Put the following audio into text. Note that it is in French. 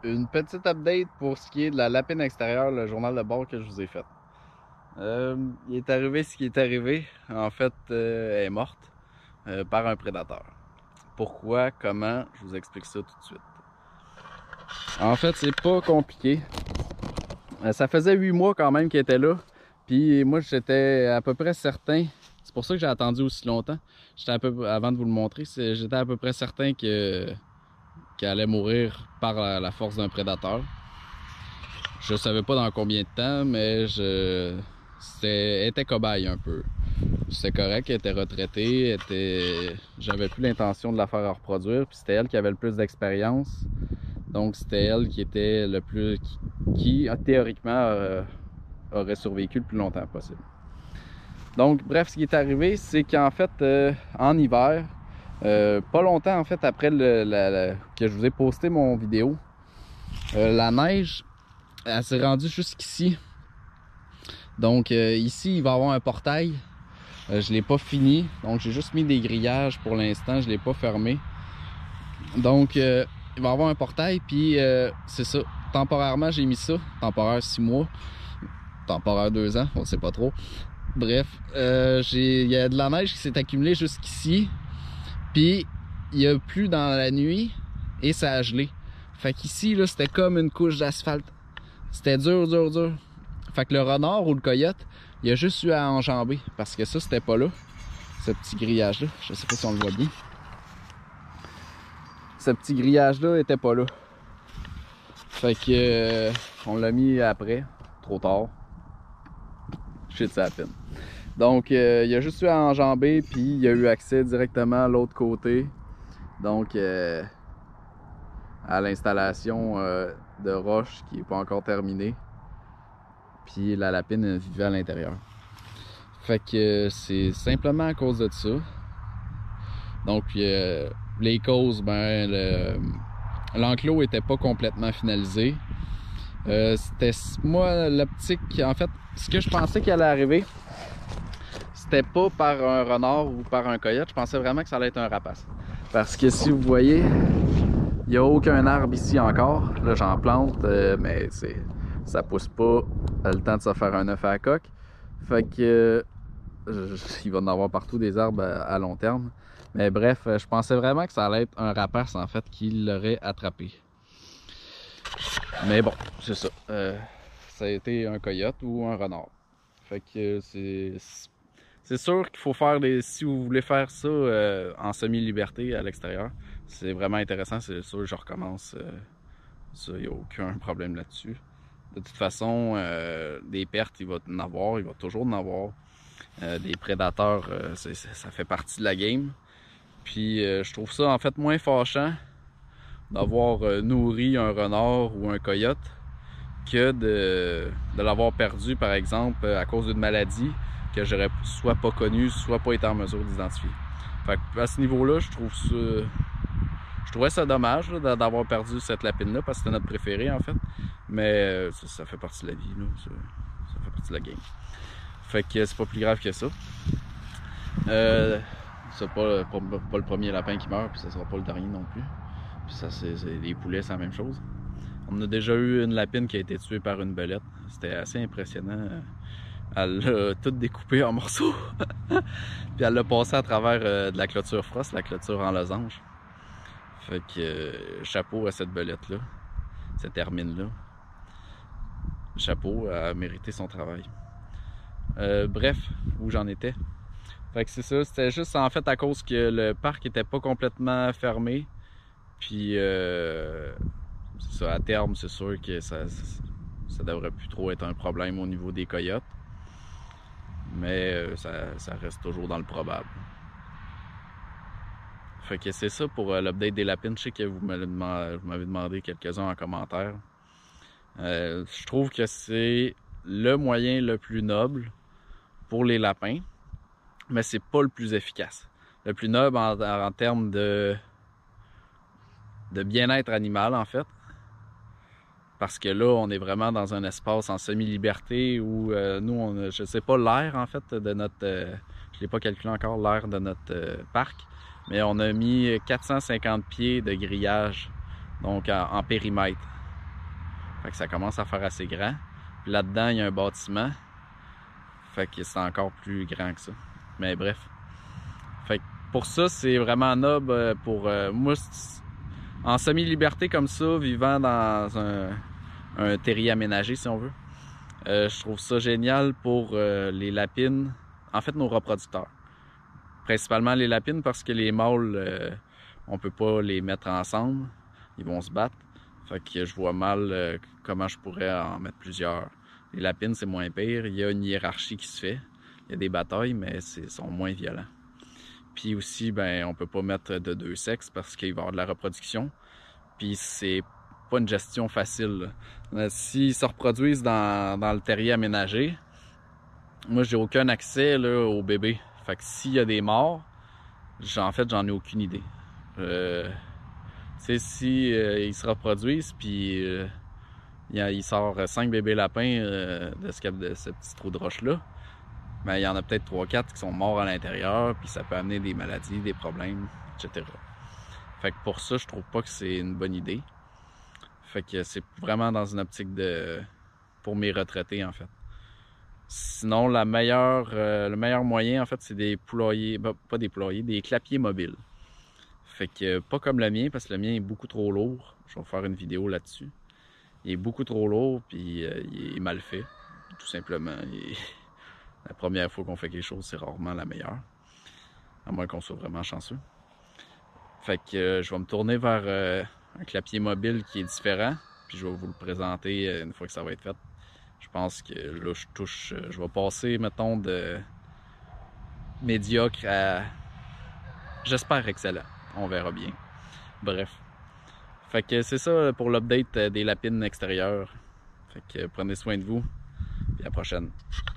Une petite update pour ce qui est de la lapine extérieure, le journal de bord que je vous ai fait. Il est arrivé ce qui est arrivé. En fait, elle est morte par un prédateur. Pourquoi, comment, je vous explique ça tout de suite. En fait, c'est pas compliqué. Ça faisait 8 mois quand même qu'elle était là. Puis moi, j'étais à peu près certain. C'est pour ça que j'ai attendu aussi longtemps. Avant de vous le montrer, j'étais à peu près certain qu'elle allait mourir par la force d'un prédateur. Je savais pas dans combien de temps, mais elle était cobaye un peu. C'était correct, elle était retraitée, j'avais plus l'intention de la faire reproduire, puis c'était elle qui avait le plus d'expérience. Donc c'était elle qui était le plus... qui théoriquement aurait survécu le plus longtemps possible. Donc bref, ce qui est arrivé, c'est qu'en fait, en hiver, pas longtemps en fait après que je vous ai posté mon vidéo, la neige, elle s'est rendue jusqu'ici. Donc ici, il va y avoir un portail. Je l'ai pas fini, donc j'ai juste mis des grillages pour l'instant, je l'ai pas fermé. Donc il va y avoir un portail, puis c'est ça. Temporairement, j'ai mis ça. Temporaire 6 mois. Temporaire 2 ans, on sait pas trop. Bref, il y a de la neige qui s'est accumulée jusqu'ici. Puis il y a plu dans la nuit et ça a gelé. Fait qu'ici, là, c'était comme une couche d'asphalte. C'était dur, dur, dur. Fait que le renard ou le coyote, il a juste eu à enjamber. Parce que ça, c'était pas là. Ce petit grillage-là. Je sais pas si on le voit bien. Ce petit grillage-là était pas là. Fait que on l'a mis après. Trop tard. Shit, ça a peine. Donc, il a juste eu à enjamber. Puis, il a eu accès directement à l'autre côté. Donc, à l'installation de roche qui n'est pas encore terminée. Puis la lapine vivait à l'intérieur. Fait que c'est simplement à cause de ça. Donc les causes, l'enclos était pas complètement finalisé. C'était moi l'optique, en fait, ce que je pensais qu'il allait arriver, c'était pas par un renard ou par un coyote. Je pensais vraiment que ça allait être un rapace. Parce que si vous voyez, il n'y a aucun arbre ici encore. Là, j'en plante, mais ça pousse pas le temps de se faire un œuf à la coque. Fait que il va en avoir partout des arbres à long terme. Mais bref, je pensais vraiment que ça allait être un rapace en fait qui l'aurait attrapé. Mais bon, c'est ça. Ça a été un coyote ou un renard. Fait que c'est sûr qu'il faut faire si vous voulez faire ça en semi-liberté à l'extérieur, c'est vraiment intéressant. C'est sûr que je recommence. Ça, il n'y a aucun problème là-dessus. De toute façon, des pertes, il va en avoir, il va toujours en avoir. Des prédateurs, ça fait partie de la game. Puis je trouve ça en fait moins fâchant d'avoir nourri un renard ou un coyote que de l'avoir perdu, par exemple, à cause d'une maladie que j'aurais soit pas connue, soit pas été en mesure d'identifier. Fait que à ce niveau-là, je trouvais ça dommage d'avoir perdu cette lapine-là parce que c'était notre préférée en fait. Mais ça fait partie de la vie, là. Ça fait partie de la game. Fait que c'est pas plus grave que ça. C'est pas le premier lapin qui meurt, puis ça sera pas le dernier non plus. Puis ça, les poulets, c'est la même chose. On a déjà eu une lapine qui a été tuée par une belette. C'était assez impressionnant. Elle l'a tout découpé en morceaux. Puis elle l'a passé à travers de la clôture frost, la clôture en losange. Fait que chapeau à cette belette-là, cette hermine-là. Chapeau, à mériter son travail. Bref, où j'en étais. Fait que c'est ça, c'était juste en fait à cause que le parc était pas complètement fermé. Puis c'est ça, à terme, c'est sûr que ça devrait plus trop être un problème au niveau des coyotes. Mais ça reste toujours dans le probable. Fait que c'est ça pour l'update des lapines. Je sais que vous m'avez demandé quelques-uns en commentaire. Je trouve que c'est le moyen le plus noble pour les lapins, mais c'est pas le plus efficace. Le plus noble en termes de bien-être animal, en fait. Parce que là, on est vraiment dans un espace en semi-liberté où nous, je sais pas l'air, en fait, de notre... je l'ai pas calculé encore, l'air de notre parc. Mais on a mis 450 pieds de grillage, donc en périmètre. Fait que ça commence à faire assez grand. Puis là-dedans, il y a un bâtiment. Fait que c'est encore plus grand que ça. Mais bref. Fait que pour ça, c'est vraiment noble pour moi, en semi-liberté comme ça, vivant dans un terrier aménagé, si on veut. Je trouve ça génial pour les lapines, en fait nos reproducteurs. Principalement les lapines parce que les mâles, on peut pas les mettre ensemble, ils vont se battre. Fait que je vois mal comment je pourrais en mettre plusieurs. Les lapines, c'est moins pire, il y a une hiérarchie qui se fait, il y a des batailles, mais ils sont moins violents. Puis aussi, ben, on peut pas mettre de deux sexes parce qu'il va y avoir de la reproduction. Puis c'est pas une gestion facile. S'ils se reproduisent dans le terrier aménagé, moi j'ai aucun accès là, aux bébés. Fait que s'il y a des morts, en fait j'en ai aucune idée. Tu sais, si ils se reproduisent puis il sort 5 bébés lapins de ce petit trou de roche là, ben, il y en a peut-être 3-4 qui sont morts à l'intérieur, puis ça peut amener des maladies, des problèmes, etc. Fait que pour ça, je trouve pas que c'est une bonne idée. Fait que c'est vraiment dans une optique pour mes retraités, en fait. Sinon, le meilleur moyen, en fait, c'est des poulaillers, pas des poulaillers, des clapiers mobiles. Fait que pas comme le mien, parce que le mien est beaucoup trop lourd. Je vais faire une vidéo là-dessus. Il est beaucoup trop lourd, puis il est mal fait, tout simplement. La première fois qu'on fait quelque chose, c'est rarement la meilleure. À moins qu'on soit vraiment chanceux. Fait que je vais me tourner vers un clapier mobile qui est différent. Puis je vais vous le présenter une fois que ça va être fait. Je pense que là, je vais passer, mettons, de médiocre à, j'espère, excellent. On verra bien. Bref. Fait que c'est ça pour l'update des lapines extérieures. Fait que prenez soin de vous. Puis à la prochaine.